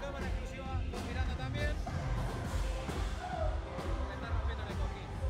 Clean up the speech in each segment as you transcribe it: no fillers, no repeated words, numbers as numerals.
cámara exclusiva con Miranda también. Me está rompiendo el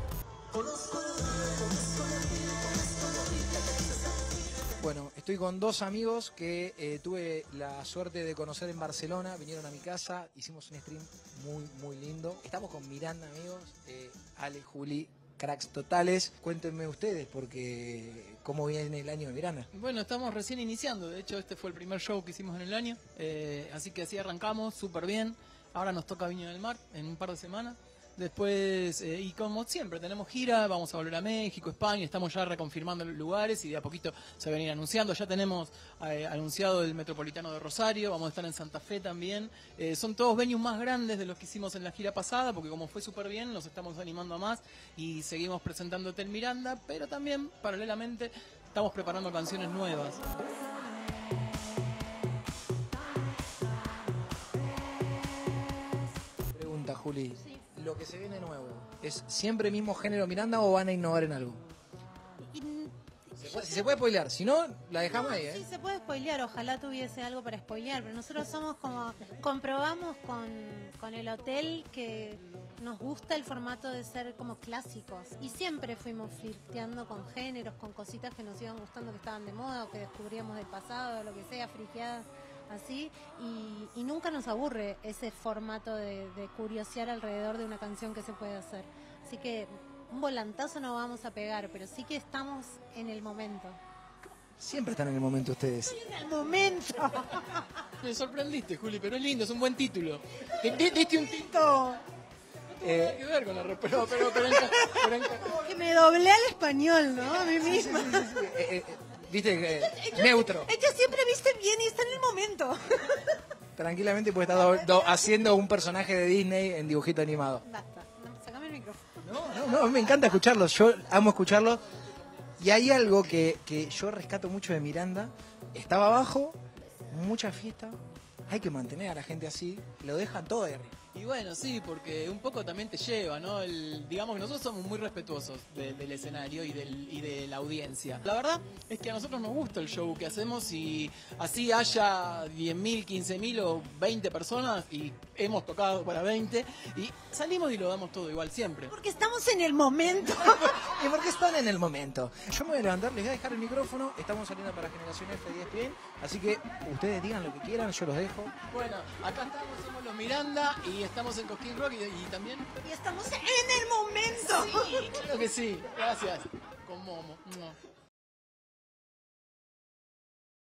cojín. Bueno, estoy con dos amigos que tuve la suerte de conocer en Barcelona, vinieron a mi casa, hicimos un stream muy lindo. Estamos con Miranda, amigos, Ale, Juli, cracks totales. Cuéntenme ustedes, porque ¿cómo viene el año de Miranda? Bueno, estamos recién iniciando, de hecho este fue el primer show que hicimos en el año, así que así arrancamos, súper bien. Ahora nos toca Viña del Mar en un par de semanas. Después, y como siempre, tenemos gira, vamos a volver a México, España, estamos ya reconfirmando los lugares y de a poquito se van a ir anunciando. Ya tenemos anunciado el Metropolitano de Rosario, vamos a estar en Santa Fe también. Son todos venues más grandes de los que hicimos en la gira pasada, porque como fue súper bien, nos estamos animando a más y seguimos presentándote en Miranda, pero también, paralelamente, estamos preparando canciones nuevas. Pregunta, Juli. Sí. ¿Lo que se viene nuevo es siempre mismo género Miranda o van a innovar en algo? Si se puede spoilear, si no, la dejamos ahí, ¿eh? Sí, se puede spoilear, ojalá tuviese algo para spoilear, pero nosotros somos como, comprobamos con el hotel que nos gusta el formato de ser como clásicos y siempre fuimos flirteando con géneros, con cositas que nos iban gustando, que estaban de moda o que descubríamos del pasado, lo que sea, friqueadas así, y nunca nos aburre ese formato de curiosear alrededor de una canción que se puede hacer. Así que un volantazo no vamos a pegar, pero sí que estamos en el momento. Siempre están en el momento ustedes. En el momento. Me sorprendiste, Juli, pero es lindo, es un buen título. Diste un título. No tiene nada que ver con la respuesta, pero Que me doblé al español, ¿no? A mí misma. Viste, neutro. Ella siempre viste bien y está en el momento. Tranquilamente puede estar haciendo un personaje de Disney en dibujito animado. Basta, sacame el micrófono. No, me encanta escucharlos, yo amo escucharlos. Y hay algo que yo rescato mucho de Miranda. Estaba abajo, mucha fiesta, hay que mantener a la gente así, lo dejan todo de arriba. Y bueno, sí, porque un poco también te lleva, ¿no? Digamos que nosotros somos muy respetuosos del escenario y de la audiencia. La verdad es que a nosotros nos gusta el show que hacemos y así haya 10.000, 15.000 o 20 personas y hemos tocado para 20 y salimos y lo damos todo igual siempre. Porque estamos en el momento. ¿Y por qué están en el momento? Yo me voy a levantar, les voy a dejar el micrófono, estamos saliendo para Generación F y ESPN, así que ustedes digan lo que quieran, yo los dejo. Bueno, acá estamos, somos los Miranda y estamos en Cosquín Rock y también... Y estamos en el momento. Sí, claro que sí, gracias. Con Momo.